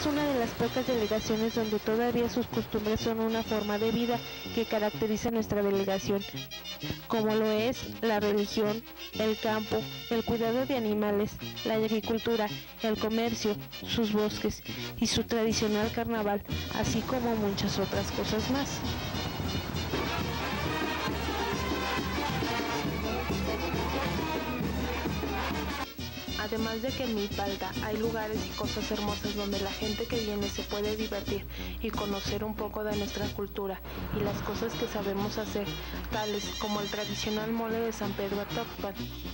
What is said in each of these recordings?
una de las pocas delegaciones donde todavía sus costumbres son una forma de vida que caracteriza nuestra delegación, como lo es la religión, el campo, el cuidado de animales, la agricultura, el comercio, sus bosques y su tradicional carnaval, así como muchas otras cosas más. Además de que en Milpalta hay lugares y cosas hermosas donde la gente que viene se puede divertir y conocer un poco de nuestra cultura y las cosas que sabemos hacer, tales como el tradicional mole de San Pedro Atóxpan,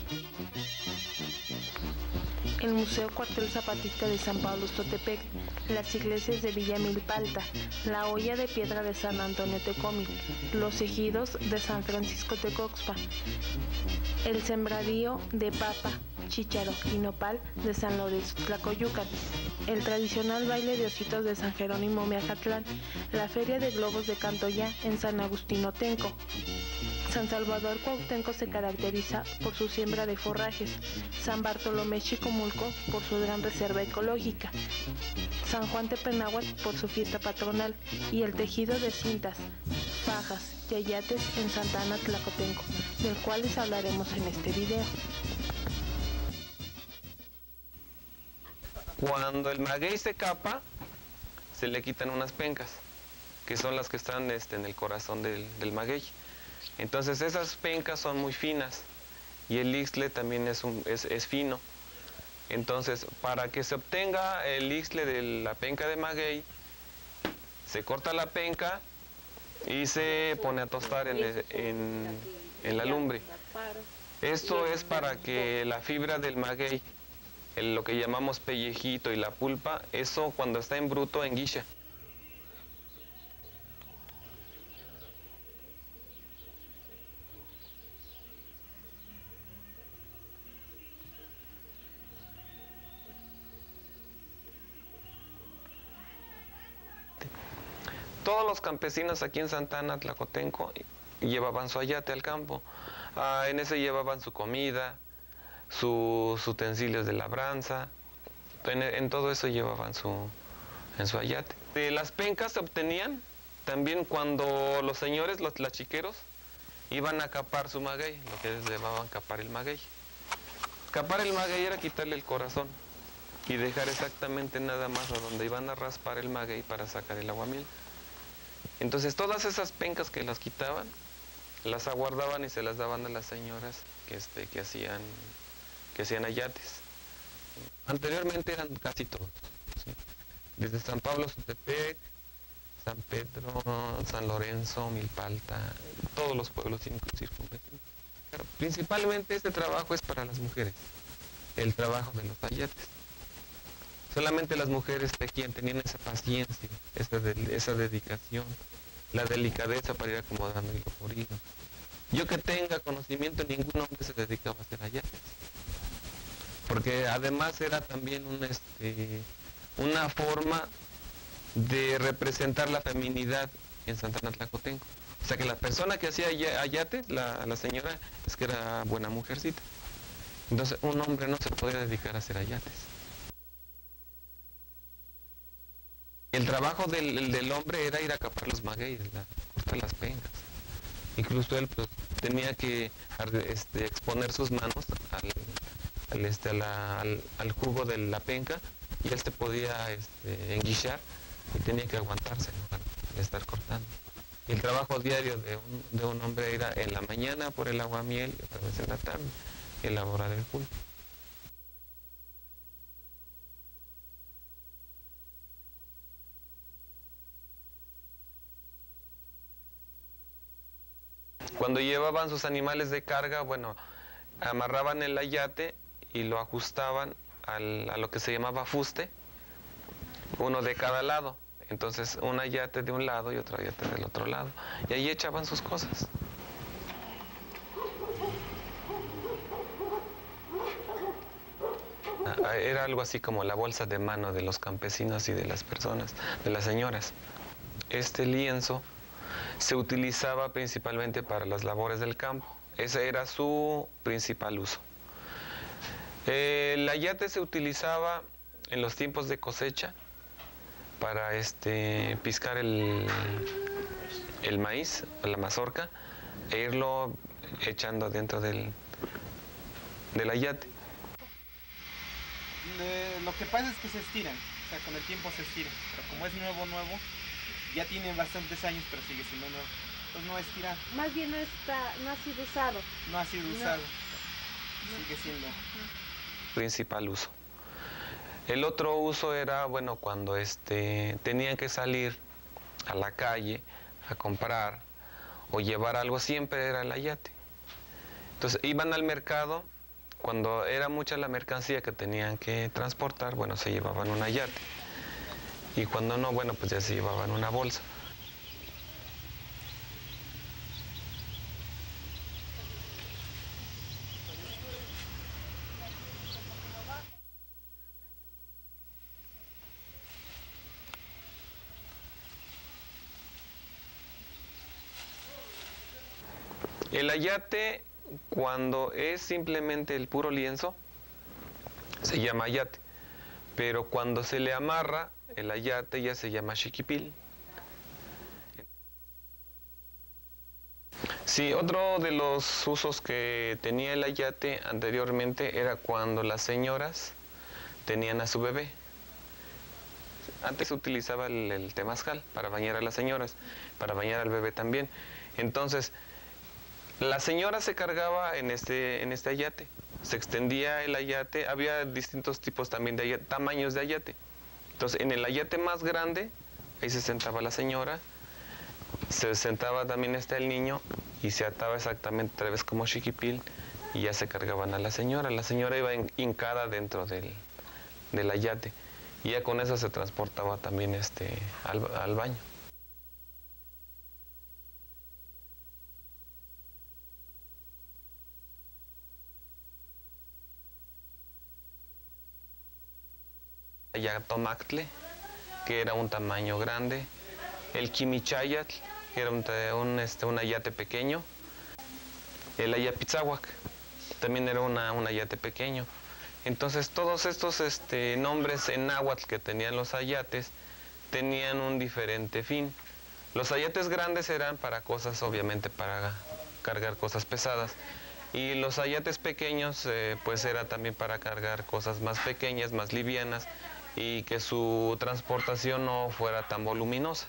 el Museo Cuartel Zapatista de San Pablo Xotepec, las iglesias de Villa Milpalta, la olla de piedra de San Antonio Tecómic, los ejidos de San Francisco Tecoxpa, el sembradío de papa, chícharo y nopal de San Lorenzo Tlacoyucan, el tradicional baile de ositos de San Jerónimo Miajatlán, la feria de globos de Cantoya en San Agustín Otenco. San Salvador Cuauhtémoc se caracteriza por su siembra de forrajes, San Bartolomé Chicomulco por su gran reserva ecológica, San Juan Tepenáhuatl por su fiesta patronal y el tejido de cintas, fajas y ayates en Santa Ana Tlacotenco, del cual les hablaremos en este video. Cuando el maguey se capa, se le quitan unas pencas, que son las que están en el corazón del maguey. Entonces esas pencas son muy finas y el ixtle también es fino. Entonces, para que se obtenga el ixtle de la penca de maguey, se corta la penca y se pone a tostar en la lumbre. Esto es para que la fibra del maguey, lo que llamamos pellejito y la pulpa, eso cuando está en bruto enguicha. Todos los campesinos aquí en Santa Ana Tlacotenco llevaban su ayate al campo. En ese llevaban su comida, sus utensilios de labranza, en todo eso llevaban en su ayate. Las pencas se obtenían también cuando los señores, los tlachiqueros, iban a capar su maguey, lo que les llamaban capar el maguey. Capar el maguey era quitarle el corazón y dejar exactamente nada más a donde iban a raspar el maguey para sacar el aguamiel. Entonces todas esas pencas que las quitaban, las aguardaban y se las daban a las señoras que hacían ayates. Anteriormente eran casi todos, ¿sí? Desde San Pablo Xotepec, San Pedro, San Lorenzo, Milpalta, todos los pueblos circunvecinos. Pero principalmente este trabajo es para las mujeres, el trabajo de los ayates. Solamente las mujeres tenían esa paciencia, esa dedicación, la delicadeza para ir acomodando hilo por hilo. Yo que tenga conocimiento, ningún hombre se dedicaba a hacer ayates. Porque además era también una forma de representar la feminidad en Santa Ana Tlacotenco. O sea que la persona que hacía ayates, la señora, es que era buena mujercita. Entonces un hombre no se podía dedicar a hacer ayates. El trabajo del hombre era ir a capar los magueyes, cortar las pencas. Incluso él pues, tenía que exponer sus manos al jugo de la penca y él se podía enguichar y tenía que aguantarse, ¿no? Al estar cortando. Y el trabajo diario de un hombre era en la mañana por el aguamiel y otra vez en la tarde elaborar el pulpo. Cuando llevaban sus animales de carga, bueno, amarraban el ayate y lo ajustaban a lo que se llamaba fuste, uno de cada lado. Entonces, un ayate de un lado y otro ayate del otro lado. Y ahí echaban sus cosas. Era algo así como la bolsa de mano de los campesinos y de las personas, de las señoras. Este lienzo se utilizaba principalmente para las labores del campo. Ese era su principal uso. El ayate se utilizaba en los tiempos de cosecha para piscar el maíz, la mazorca, e irlo echando dentro del ayate. Lo que pasa es que se estiran, o sea, con el tiempo se estiran, pero como es nuevo, ya tiene bastantes años, pero sigue siendo nuevo. Entonces no estirar. Más bien no ha sido usado. No ha sido usado, sigue siendo. Principal uso. El otro uso era, bueno, cuando tenían que salir a la calle a comprar o llevar algo, siempre era el ayate. Entonces iban al mercado, cuando era mucha la mercancía que tenían que transportar, bueno, se llevaban un ayate. Y cuando no, bueno, pues ya se llevaban una bolsa. El ayate, cuando es simplemente el puro lienzo, se llama ayate. Pero cuando se le amarra, el ayate ya se llama xiquipil. Sí, otro de los usos que tenía el ayate anteriormente era cuando las señoras tenían a su bebé. Antes se utilizaba el temazcal para bañar a las señoras, para bañar al bebé también. Entonces, la señora se cargaba en este ayate, se extendía el ayate, había distintos tipos también de ayate, tamaños de ayate. Entonces, en el ayate más grande, ahí se sentaba la señora, se sentaba también el niño y se ataba exactamente otra vez como xiquipil y ya se cargaban a la señora. La señora iba hincada dentro del ayate y ya con eso se transportaba también al baño. Ayatomactle, que era un tamaño grande, el quimichayatl, que era un ayate pequeño, el ayapitzahuac, también era un ayate pequeño. Entonces todos estos nombres en náhuatl que tenían los ayates tenían un diferente fin. Los ayates grandes eran para cosas, obviamente para cargar cosas pesadas, y los ayates pequeños pues era también para cargar cosas más pequeñas, más livianas, y que su transportación no fuera tan voluminosa.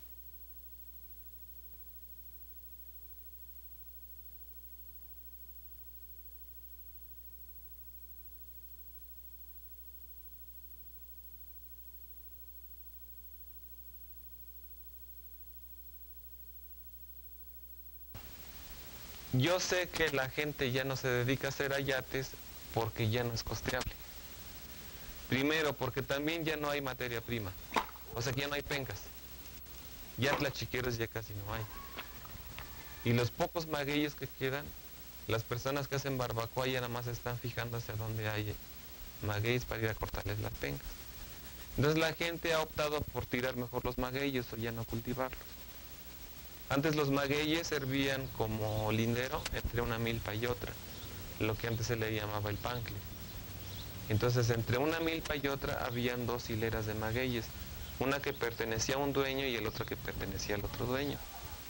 Yo sé que la gente ya no se dedica a hacer ayates porque ya no es costeable. Primero, porque también ya no hay materia prima, o sea que ya no hay pencas. Ya tlachiqueros ya casi no hay. Y los pocos magueyes que quedan, las personas que hacen barbacoa ya nada más están fijando hacia dónde hay magueyes para ir a cortarles las pencas. Entonces la gente ha optado por tirar mejor los magueyes o ya no cultivarlos. Antes los magueyes servían como lindero entre una milpa y otra, lo que antes se le llamaba el pancle. Entonces entre una milpa y otra habían dos hileras de magueyes, una que pertenecía a un dueño y el otro que pertenecía al otro dueño.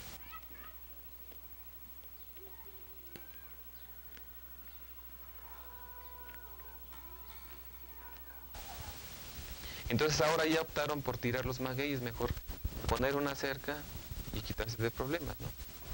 Entonces ahora ya optaron por tirar los magueyes, mejor poner una cerca y quitarse de problemas, ¿no?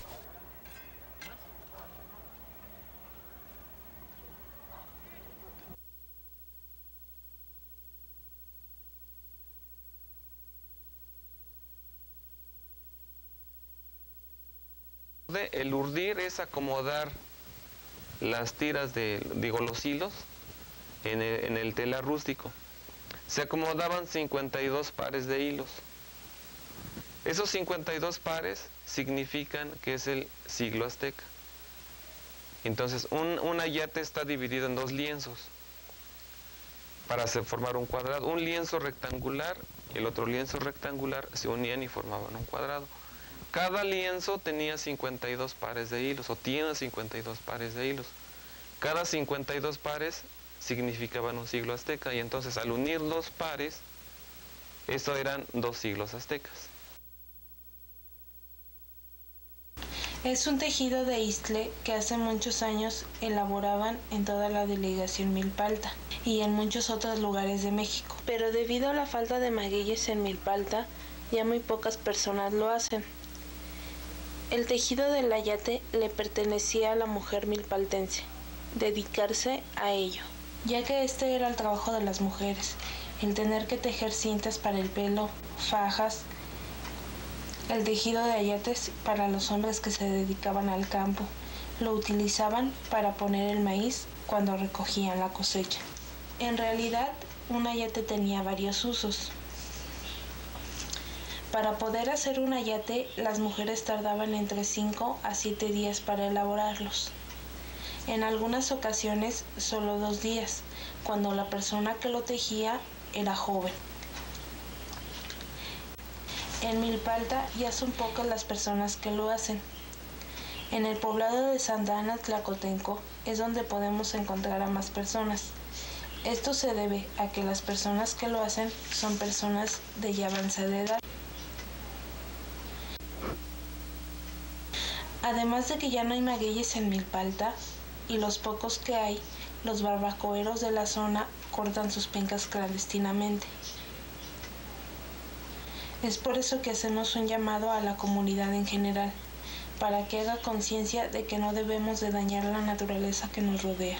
El urdir es acomodar las tiras los hilos en el telar rústico. Se acomodaban 52 pares de hilos. Esos 52 pares significan que es el siglo azteca. Entonces, un ayate está dividido en dos lienzos para formar un cuadrado. Un lienzo rectangular y el otro lienzo rectangular se unían y formaban un cuadrado. Cada lienzo tenía 52 pares de hilos, o tiene 52 pares de hilos. Cada 52 pares significaban un siglo azteca, y entonces al unir dos pares Eso eran 2 siglos aztecas. Es un tejido de istle que hace muchos años elaboraban en toda la delegación Milpalta y en muchos otros lugares de México. Pero debido a la falta de magueyes en Milpalta, ya muy pocas personas lo hacen. El tejido del ayate le pertenecía a la mujer milpaltense, dedicarse a ello, ya que este era el trabajo de las mujeres, el tener que tejer cintas para el pelo, fajas, el tejido de ayates para los hombres que se dedicaban al campo. Lo utilizaban para poner el maíz cuando recogían la cosecha. En realidad, un ayate tenía varios usos. Para poder hacer un ayate, las mujeres tardaban entre 5 a 7 días para elaborarlos. En algunas ocasiones, solo 2 días, cuando la persona que lo tejía era joven. En Milpalta ya son pocas las personas que lo hacen. En el poblado de Santa Ana Tlacotenco es donde podemos encontrar a más personas. Esto se debe a que las personas que lo hacen son personas de ya avanzada edad. Además de que ya no hay magueyes en Milpalta, y los pocos que hay, los barbacoeros de la zona cortan sus pencas clandestinamente. Es por eso que hacemos un llamado a la comunidad en general, para que haga conciencia de que no debemos de dañar la naturaleza que nos rodea.